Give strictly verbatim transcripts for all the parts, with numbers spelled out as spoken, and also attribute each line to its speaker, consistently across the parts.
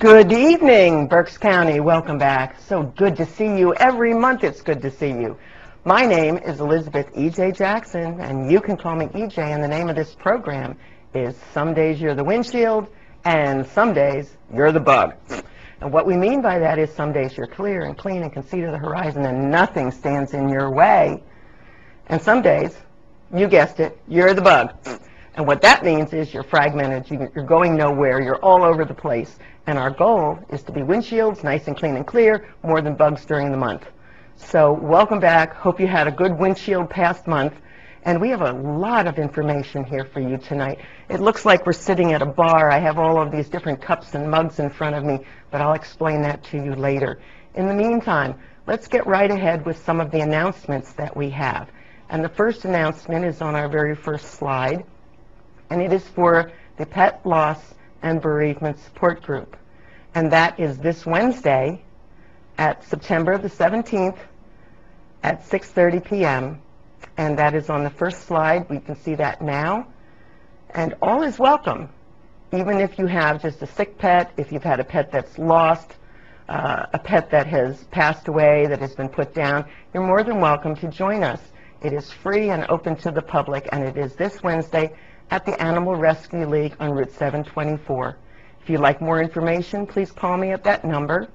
Speaker 1: Good evening, Berks County. Welcome back. So good to see you. Every month it's good to see you. My name is Elizabeth E J Jackson, and you can call me E J, and the name of this program is Some Days You're the Windshield, and some days you're the bug. And what we mean by that is some days you're clear and clean and can see to the horizon and nothing stands in your way. And some days, you guessed it, you're the bug. And what that means is you're fragmented, you're going nowhere, you're all over the place. And our goal is to be windshields, nice and clean and clear, more than bugs during the month. So welcome back. Hope you had a good windshield past month. And we have a lot of information here for you tonight. It looks like we're sitting at a bar. I have all of these different cups and mugs in front of me, but I'll explain that to you later. In the meantime, let's get right ahead with some of the announcements that we have. And the first announcement is on our very first slide, and it is for the Pet Loss and Bereavement Support Group. And that is this Wednesday at September the seventeenth at six thirty p m And that is on the first slide. We can see that now. And all is welcome, even if you have just a sick pet, if you've had a pet that's lost, uh, a pet that has passed away, that has been put down, you're more than welcome to join us. It is free and open to the public, and it is this Wednesday at the Animal Rescue League on Route seven twenty-four. If you'd like more information, please call me at that number.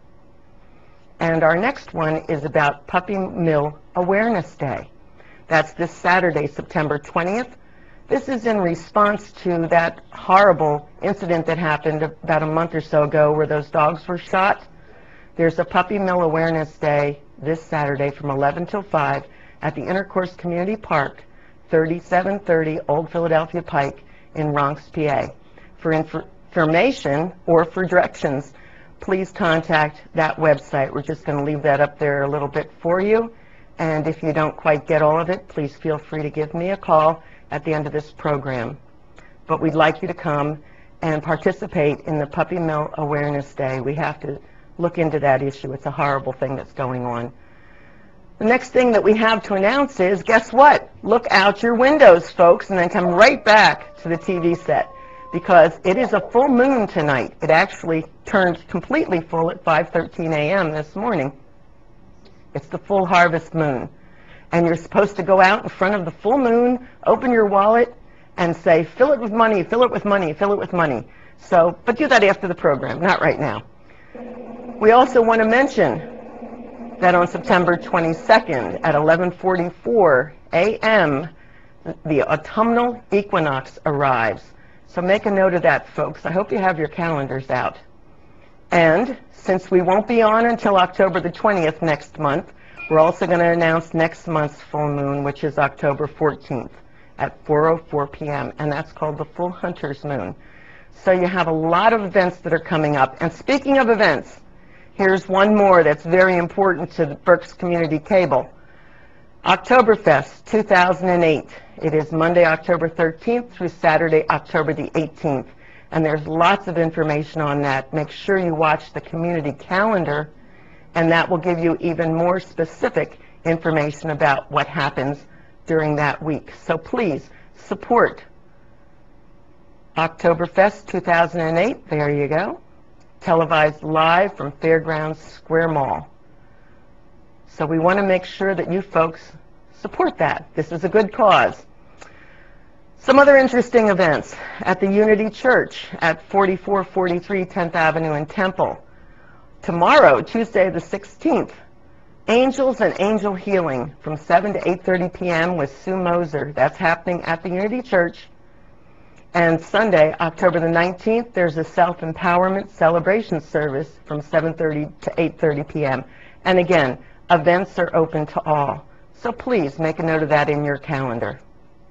Speaker 1: And our next one is about Puppy Mill Awareness Day. That's this Saturday, September twentieth. This is in response to that horrible incident that happened about a month or so ago where those dogs were shot. There's a Puppy Mill Awareness Day this Saturday from eleven till five at the Intercourse Community Park, thirty-seven thirty Old Philadelphia Pike in Ronks, P A. For inf information or for directions, please contact that website. We're just going to leave that up there a little bit for you. And if you don't quite get all of it, please feel free to give me a call at the end of this program. But we'd like you to come and participate in the Puppy Mill Awareness Day. We have to look into that issue. It's a horrible thing that's going on. The next thing that we have to announce is, guess what? Look out your windows, folks, and then come right back to the T V set, because it is a full moon tonight. It actually turned completely full at five thirteen a m this morning. It's the full harvest moon. And you're supposed to go out in front of the full moon, open your wallet, and say, fill it with money, fill it with money, fill it with money. So, but do that after the program, not right now. We also want to mention that on September twenty-second at eleven forty-four a m, the autumnal equinox arrives. So make a note of that, folks. I hope you have your calendars out. And since we won't be on until October the twentieth next month, we're also going to announce next month's full moon, which is October fourteenth at four oh four p m, and that's called the Full Hunter's Moon. So you have a lot of events that are coming up. And speaking of events, here's one more that's very important to the Berks Community Cable. Oktoberfest two thousand eight. It is Monday, October thirteenth through Saturday, October the eighteenth. And there's lots of information on that. Make sure you watch the community calendar, and that will give you even more specific information about what happens during that week. So please support Oktoberfest two thousand eight. There you go. Televised live from Fairgrounds Square Mall. So we want to make sure that you folks support that. This is a good cause. Some other interesting events at the Unity Church at forty-four forty-three tenth Avenue in Temple. Tomorrow, Tuesday the sixteenth, Angels and Angel Healing from seven to eight thirty p m with Sue Moser. That's happening at the Unity Church. And Sunday, October the nineteenth, there's a self-empowerment celebration service from seven thirty to eight thirty p m And again, events are open to all. So please make a note of that in your calendar.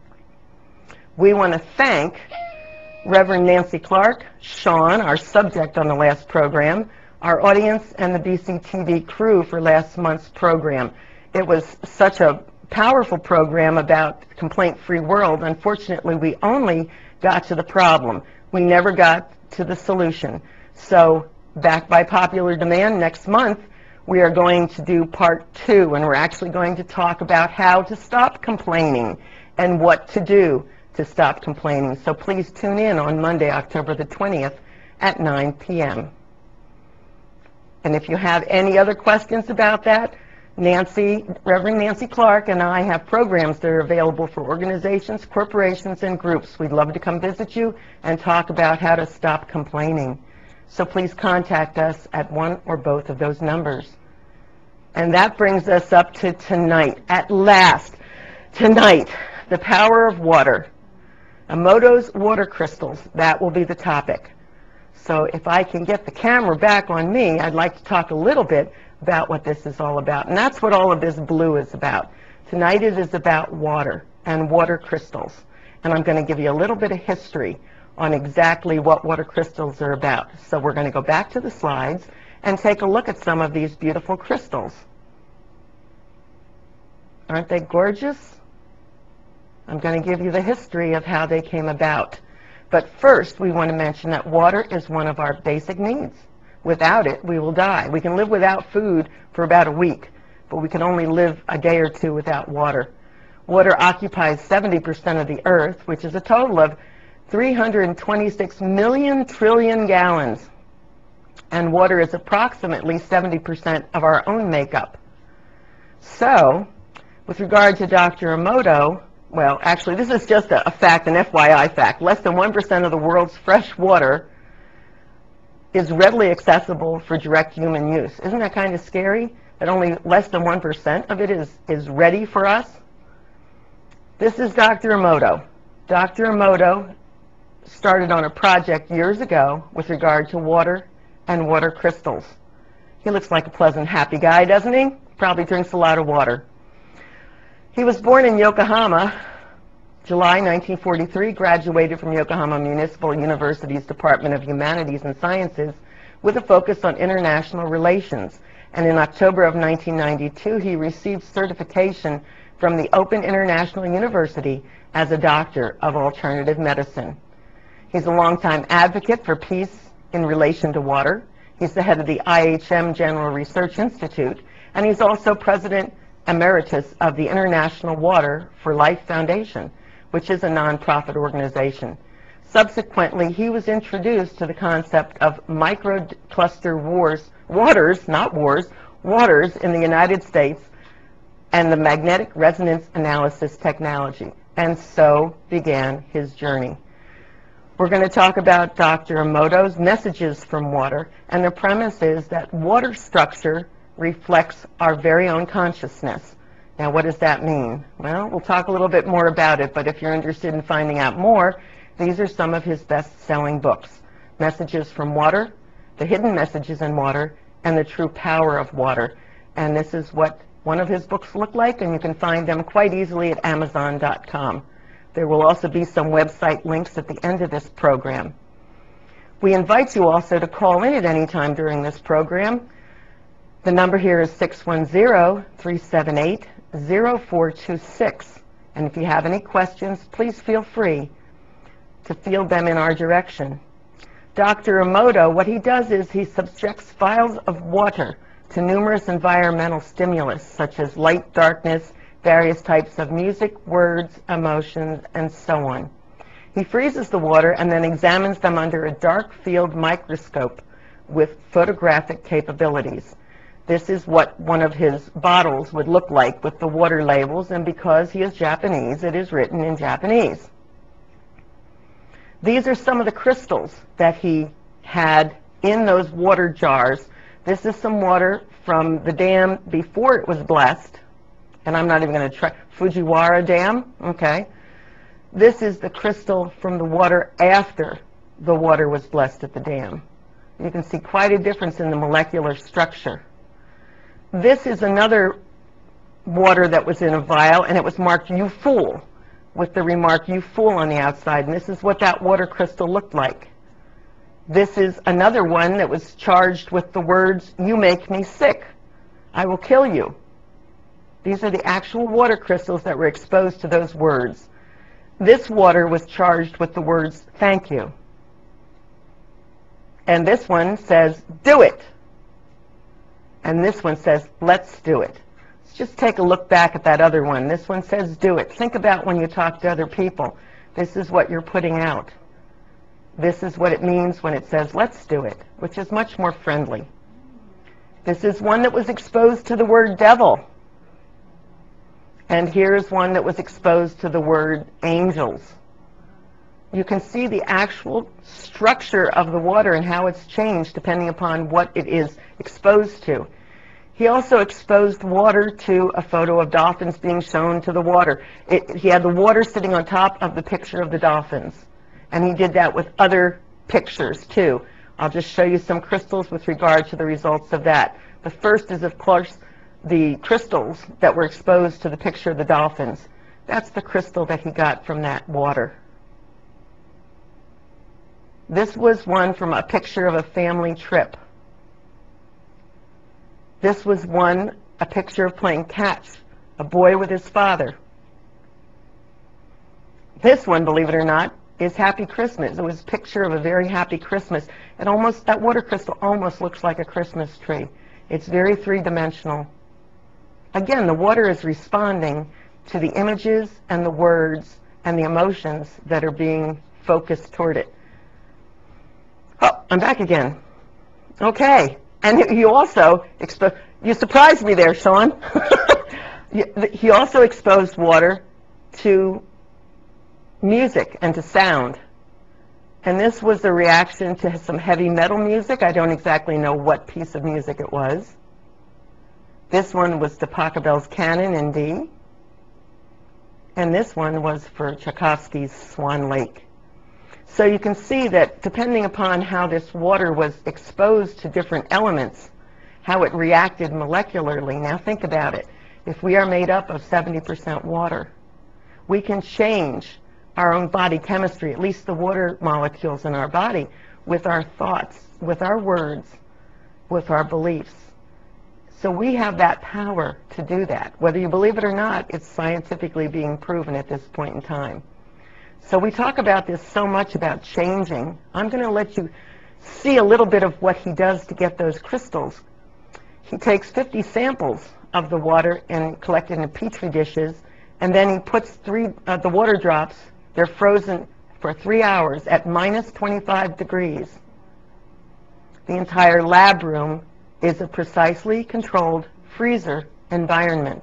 Speaker 1: We want to thank Reverend Nancy Clark, Sean, our subject on the last program, our audience, and the B C T V crew for last month's program. It was such a powerful program about complaint-free world. Unfortunately, we only got to the problem. We never got to the solution. So, back by popular demand, next month, we are going to do part two, and we're actually going to talk about how to stop complaining and what to do to stop complaining. So please tune in on Monday, October the twentieth at nine p m And if you have any other questions about that, Nancy, Reverend Nancy Clark and I have programs that are available for organizations, corporations, and groups. We'd love to come visit you and talk about how to stop complaining. So please contact us at one or both of those numbers. And that brings us up to tonight. At last, tonight, the power of water. Emoto's water crystals, that will be the topic. So if I can get the camera back on me, I'd like to talk a little bit about what this is all about. And that's what all of this blue is about. Tonight it is about water and water crystals. And I'm going to give you a little bit of history on exactly what water crystals are about. So we're going to go back to the slides and take a look at some of these beautiful crystals. Aren't they gorgeous? I'm going to give you the history of how they came about. But first, we want to mention that water is one of our basic needs. Without it, we will die. We can live without food for about a week, but we can only live a day or two without water. Water occupies seventy percent of the earth, which is a total of three hundred twenty-six million trillion gallons. And water is approximately seventy percent of our own makeup. So, with regard to Doctor Emoto, well, actually, this is just a, a fact, an F Y I fact. Less than one percent of the world's fresh water is readily accessible for direct human use. Isn't that kind of scary? That only less than one percent of it is, is ready for us? This is Doctor Emoto. Doctor Emoto started on a project years ago with regard to water and water crystals. He looks like a pleasant, happy guy, doesn't he? Probably drinks a lot of water. He was born in Yokohama, July nineteen forty-three, graduated from Yokohama Municipal University's Department of Humanities and Sciences with a focus on international relations. And in October of nineteen ninety-two, he received certification from the Open International University as a doctor of alternative medicine. He's a longtime advocate for peace in relation to water. He's the head of the I H M General Research Institute, and he's also president emeritus of the International Water for Life Foundation, which is a nonprofit organization. Subsequently, he was introduced to the concept of microcluster wars, waters, not wars, waters in the United States, and the magnetic resonance analysis technology. And so began his journey. We're going to talk about Doctor Emoto's messages from water, and the premise is that water structure reflects our very own consciousness. Now, what does that mean? Well, we'll talk a little bit more about it, but if you're interested in finding out more, these are some of his best-selling books. Messages from Water, The Hidden Messages in Water, and The True Power of Water. And this is what one of his books look like, and you can find them quite easily at amazon dot com. There will also be some website links at the end of this program. We invite you also to call in at any time during this program. The number here is six one zero, three seven eight, zero four two six. And if you have any questions, please feel free to field them in our direction. Doctor Emoto, what he does is he subjects vials of water to numerous environmental stimulus, such as light, darkness, various types of music, words, emotions, and so on. He freezes the water and then examines them under a dark field microscope with photographic capabilities. This is what one of his bottles would look like with the water labels, and because he is Japanese, it is written in Japanese. These are some of the crystals that he had in those water jars. This is some water from the dam before it was blessed, and I'm not even going to try, Fujiwara Dam, okay. This is the crystal from the water after the water was blessed at the dam. You can see quite a difference in the molecular structure. This is another water that was in a vial, and it was marked "You Fool," with the remark "You Fool" on the outside, and this is what that water crystal looked like. This is another one that was charged with the words, "You make me sick. I will kill you." These are the actual water crystals that were exposed to those words. This water was charged with the words, "Thank you." And this one says, "Do it." And this one says, "Let's do it." Let's just take a look back at that other one. This one says, "Do it." Think about when you talk to other people. This is what you're putting out. This is what it means when it says, "Let's do it," which is much more friendly. This is one that was exposed to the word devil. And here's one that was exposed to the word angels. You can see the actual structure of the water and how it's changed depending upon what it is exposed to. He also exposed water to a photo of dolphins being shown to the water. It, he had the water sitting on top of the picture of the dolphins. And he did that with other pictures too. I'll just show you some crystals with regard to the results of that. The first is, of course, the crystals that were exposed to the picture of the dolphins. That's the crystal that he got from that water. This was one from a picture of a family trip. This was one, a picture of playing catch, a boy with his father. This one, believe it or not, is Happy Christmas. It was a picture of a very happy Christmas. It almost, that water crystal almost looks like a Christmas tree. It's very three-dimensional. Again, the water is responding to the images and the words and the emotions that are being focused toward it. Oh, I'm back again. Okay. And he also exposed, you surprised me there, Sean. He also exposed water to music and to sound. And this was a reaction to some heavy metal music. I don't exactly know what piece of music it was. This one was to Pachelbel's Canon in D. And this one was for Tchaikovsky's Swan Lake. So you can see that depending upon how this water was exposed to different elements, how it reacted molecularly. Now think about it. If we are made up of seventy percent water, we can change our own body chemistry, at least the water molecules in our body, with our thoughts, with our words, with our beliefs. So we have that power to do that. Whether you believe it or not, it's scientifically being proven at this point in time. So we talk about this so much about changing. I'm going to let you see a little bit of what he does to get those crystals. He takes fifty samples of the water and collected in petri dishes, and then he puts three uh, the water drops. They're frozen for three hours at minus twenty-five degrees. The entire lab room is a precisely controlled freezer environment.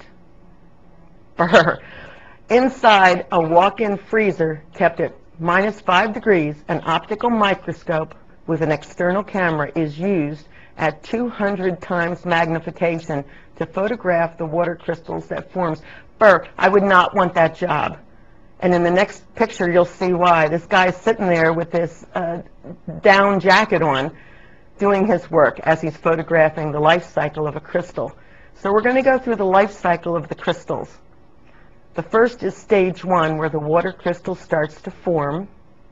Speaker 1: Brr. Inside a walk-in freezer kept at minus five degrees, an optical microscope with an external camera is used at two hundred times magnification to photograph the water crystals that forms. Brr, I would not want that job. And in the next picture, you'll see why. This guy's sitting there with this uh, down jacket on, doing his work as he's photographing the life cycle of a crystal. So we're going to go through the life cycle of the crystals. The first is stage one, where the water crystal starts to form.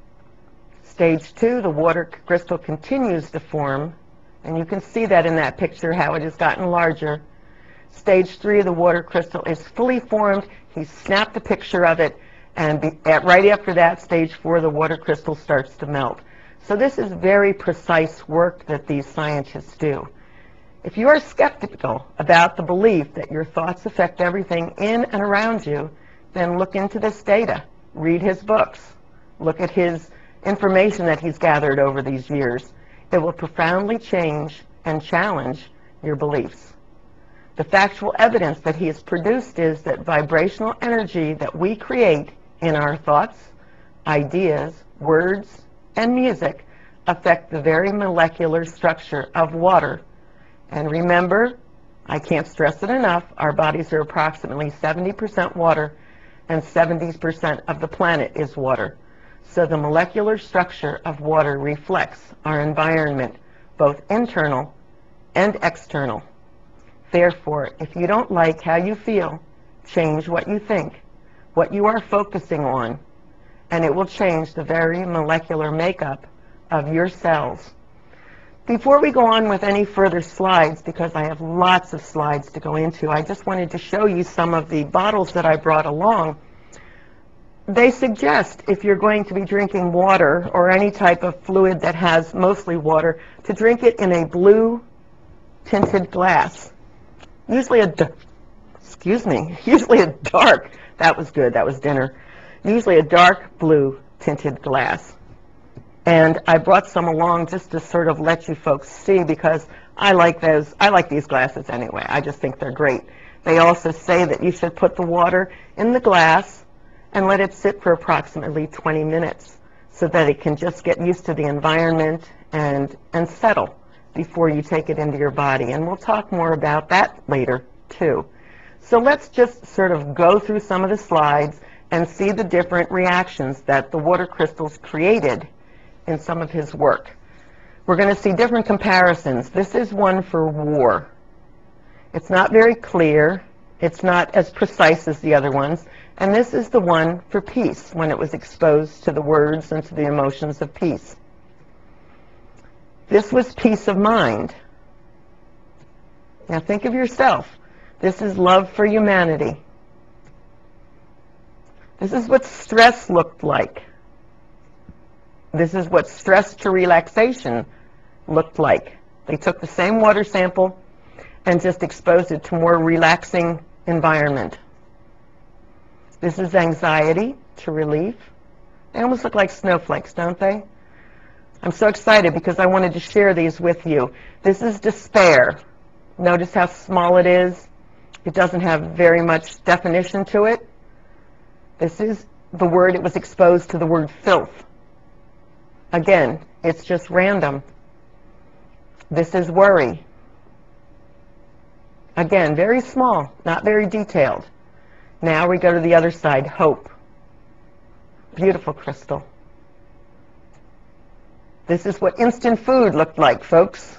Speaker 1: Stage two, the water crystal continues to form, and you can see that in that picture, how it has gotten larger. Stage three, the water crystal is fully formed. He snapped a picture of it, and be, at, right after that, stage four, the water crystal starts to melt. So this is very precise work that these scientists do. If you are skeptical about the belief that your thoughts affect everything in and around you, then look into this data. Read his books. Look at his information that he's gathered over these years. It will profoundly change and challenge your beliefs. The factual evidence that he has produced is that vibrational energy that we create in our thoughts, ideas, words, and music affect the very molecular structure of water. And remember, I can't stress it enough, our bodies are approximately seventy percent water, and seventy percent of the planet is water. So the molecular structure of water reflects our environment, both internal and external. Therefore, if you don't like how you feel, change what you think, what you are focusing on, and it will change the very molecular makeup of your cells. Before we go on with any further slides, because I have lots of slides to go into, I just wanted to show you some of the bottles that I brought along. They suggest, if you're going to be drinking water or any type of fluid that has mostly water, to drink it in a blue tinted glass. Usually a, excuse me, usually a dark, that was good, that was dinner. Usually a dark blue tinted glass. And I brought some along just to sort of let you folks see, because I like those. I like these glasses anyway. I just think they're great. They also say that you should put the water in the glass and let it sit for approximately twenty minutes so that it can just get used to the environment and, and settle before you take it into your body. And we'll talk more about that later, too. So let's just sort of go through some of the slides and see the different reactions that the water crystals created in some of his work. We're going to see different comparisons. This is one for war. It's not very clear. It's not as precise as the other ones. And this is the one for peace, when it was exposed to the words and to the emotions of peace. This was peace of mind. Now think of yourself. This is love for humanity. This is what stress looked like. This is what stress to relaxation looked like. They took the same water sample and just exposed it to more relaxing environment. This is anxiety to relief. They almost look like snowflakes, don't they? I'm so excited because I wanted to share these with you. This is despair. Notice how small it is. It doesn't have very much definition to it. This is the word, it was exposed to the word filth. Again, it's just random. This is worry. Again, very small, not very detailed. Now we go to the other side, hope. Beautiful crystal. This is what instant food looked like, folks.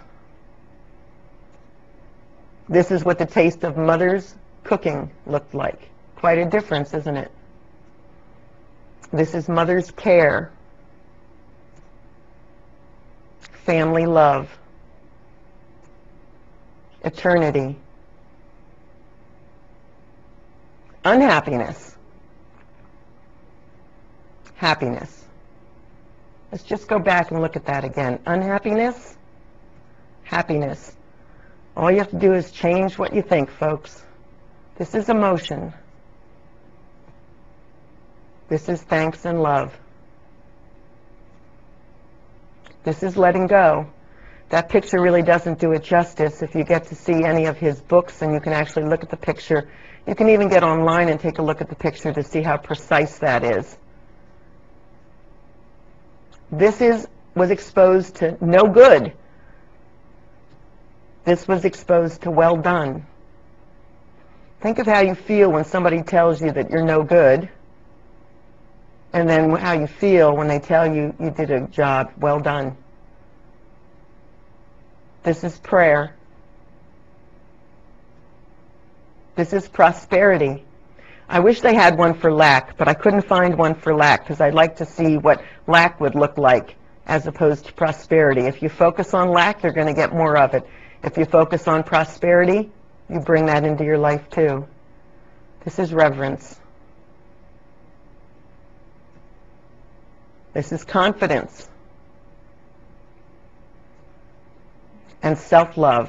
Speaker 1: This is what the taste of mother's cooking looked like. Quite a difference, isn't it? This is mother's care. Family love. Eternity. Unhappiness. Happiness. Let's just go back and look at that again. Unhappiness, happiness. All you have to do is change what you think, folks. This is emotion. This is thanks and love. This is letting go. That picture really doesn't do it justice. If you get to see any of his books and you can actually look at the picture, you can even get online and take a look at the picture to see how precise that is. This is, was exposed to no good. This was exposed to well done. Think of how you feel when somebody tells you that you're no good, and then how you feel when they tell you you did a job well done. This is prayer. This is prosperity. I wish they had one for lack, but I couldn't find one for lack because I'd like to see what lack would look like as opposed to prosperity. If you focus on lack, you're going to get more of it. If you focus on prosperity, you bring that into your life too. This is reverence. This is confidence and self-love.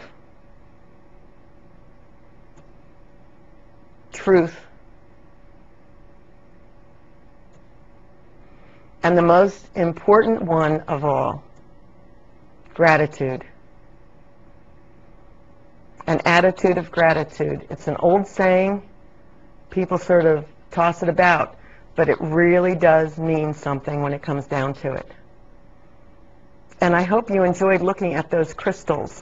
Speaker 1: Truth. And the most important one of all, gratitude. An attitude of gratitude. It's an old saying. People sort of toss it about, but it really does mean something when it comes down to it. And I hope you enjoyed looking at those crystals.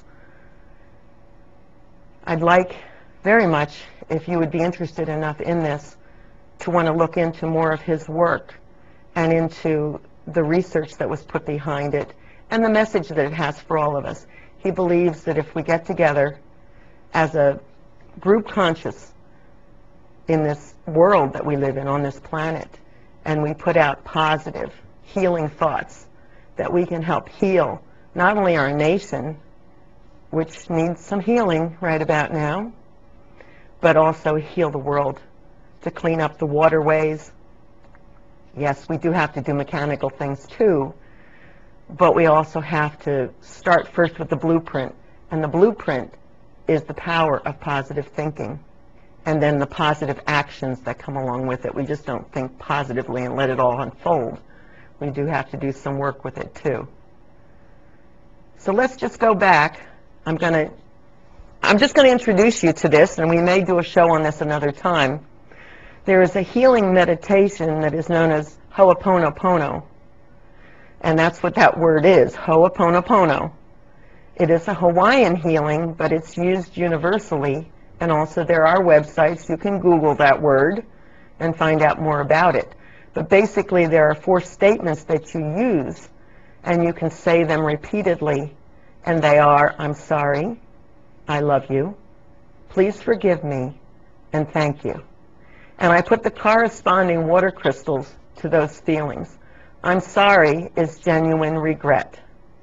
Speaker 1: I'd like very much, if you would be interested enough in this, to want to look into more of his work and into the research that was put behind it and the message that it has for all of us. He believes that if we get together as a group conscious in this world that we live in, on this planet, and we put out positive, healing thoughts, that we can help heal not only our nation, which needs some healing right about now, but also heal the world, to clean up the waterways. Yes, we do have to do mechanical things too, but we also have to start first with the blueprint, and the blueprint is the power of positive thinking, and then the positive actions that come along with it. We just don't think positively and let it all unfold. We do have to do some work with it too. So let's just go back I'm going to, I'm just going to introduce you to this, and we may do a show on this another time. There is a healing meditation that is known as Ho'oponopono, and that's what that word is, Ho'oponopono. It is a Hawaiian healing, but it's used universally, and also there are websites. You can Google that word and find out more about it. But basically, there are four statements that you use, and you can say them repeatedly, and they are, I'm sorry, I love you, please forgive me, and thank you. And I put the corresponding water crystals to those feelings. I'm sorry is genuine regret.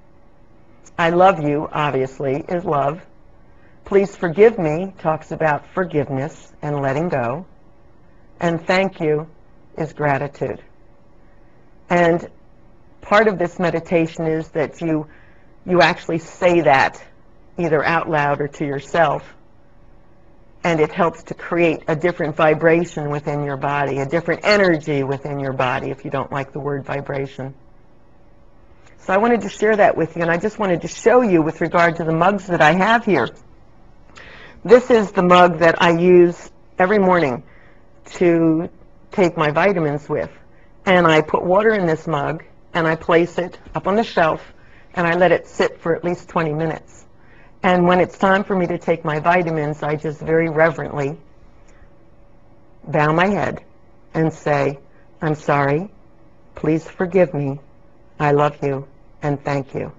Speaker 1: I love you, obviously, is love. Please forgive me talks about forgiveness and letting go. And thank you is gratitude. And part of this meditation is that you, you actually say that either out loud or to yourself. And it helps to create a different vibration within your body, a different energy within your body, if you don't like the word vibration. So I wanted to share that with you, and I just wanted to show you with regard to the mugs that I have here. This is the mug that I use every morning to take my vitamins with. And I put water in this mug, and I place it up on the shelf, and I let it sit for at least twenty minutes. And when it's time for me to take my vitamins, I just very reverently bow my head and say, I'm sorry, please forgive me, I love you, and thank you.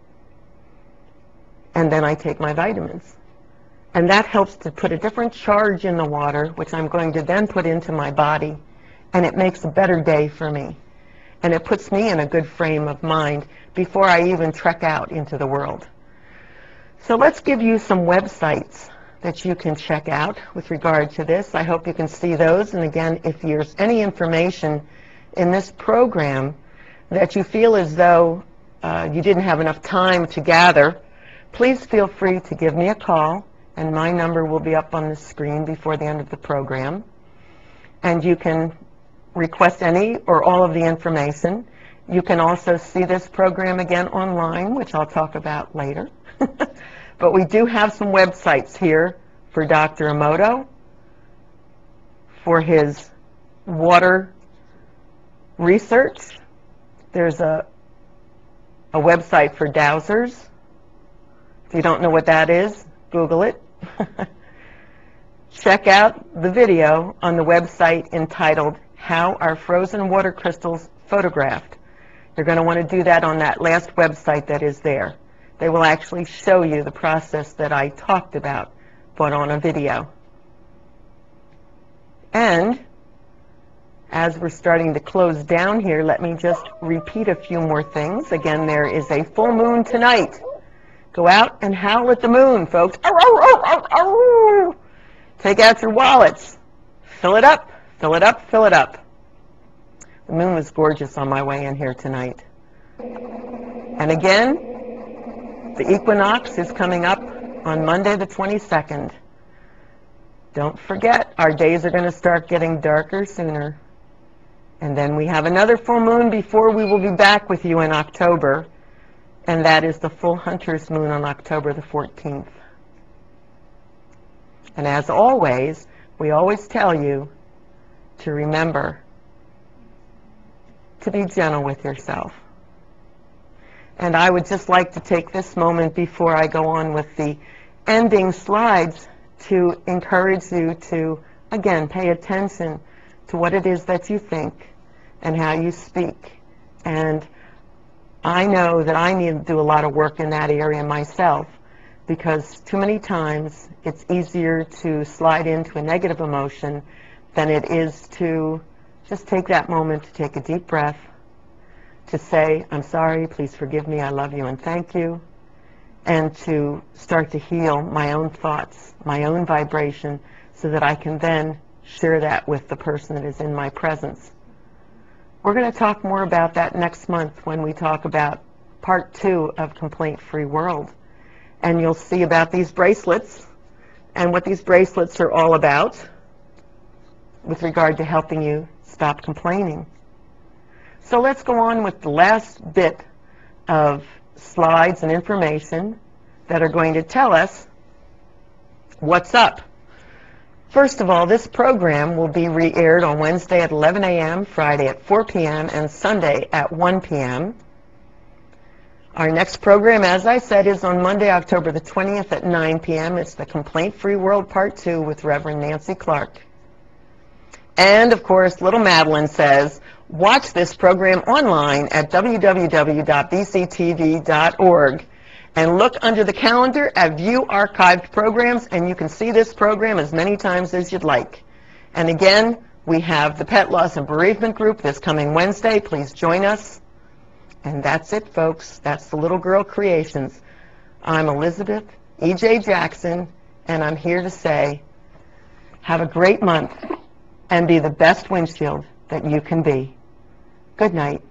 Speaker 1: And then I take my vitamins. And that helps to put a different charge in the water, which I'm going to then put into my body, and it makes a better day for me. And it puts me in a good frame of mind before I even trek out into the world. So let's give you some websites that you can check out with regard to this. I hope you can see those. And again, if there's any information in this program that you feel as though uh, you didn't have enough time to gather, please feel free to give me a call, and my number will be up on the screen before the end of the program. And you can request any or all of the information. You can also see this program again online, which I'll talk about later. But we do have some websites here for Doctor Emoto, for his water research. There's a, a website for dowsers. If you don't know what that is, Google it. Check out the video on the website entitled, How Are Frozen Water Crystals Photographed? You're going to want to do that on that last website that is there. They will actually show you the process that I talked about, but on a video. And as we're starting to close down here, let me just repeat a few more things. Again, there is a full moon tonight. Go out and howl at the moon, folks. Arr, arr, arr, arr. Take out your wallets. Fill it up, fill it up, fill it up. The moon was gorgeous on my way in here tonight. And again, the equinox is coming up on Monday the twenty-second. Don't forget, our days are going to start getting darker sooner. And then we have another full moon before we will be back with you in October. And that is the full hunter's moon on October the fourteenth. And as always, we always tell you to remember to be gentle with yourself. And I would just like to take this moment before I go on with the ending slides to encourage you to, again, pay attention to what it is that you think and how you speak. And I know that I need to do a lot of work in that area myself, because too many times it's easier to slide into a negative emotion than it is to just take that moment to take a deep breath, to say, I'm sorry, please forgive me, I love you, and thank you, and to start to heal my own thoughts, my own vibration, so that I can then share that with the person that is in my presence. We're going to talk more about that next month when we talk about part two of Complaint-Free World. And you'll see about these bracelets and what these bracelets are all about with regard to helping you stop complaining. So let's go on with the last bit of slides and information that are going to tell us what's up. First of all, this program will be re-aired on Wednesday at eleven a m, Friday at four p m, and Sunday at one p m Our next program, as I said, is on Monday, October the twentieth at nine p m It's the Complaint-Free World Part two with Reverend Nancy Clark. And, of course, little Madeline says, watch this program online at w w w dot b c t v dot org and look under the calendar at View Archived Programs, and you can see this program as many times as you'd like. And again, we have the Pet Loss and Bereavement Group this coming Wednesday. Please join us. And that's it, folks. That's the Little Girl Creations. I'm Elizabeth E J Jackson, and I'm here to say, have a great month and be the best windshield that you can be. Good night.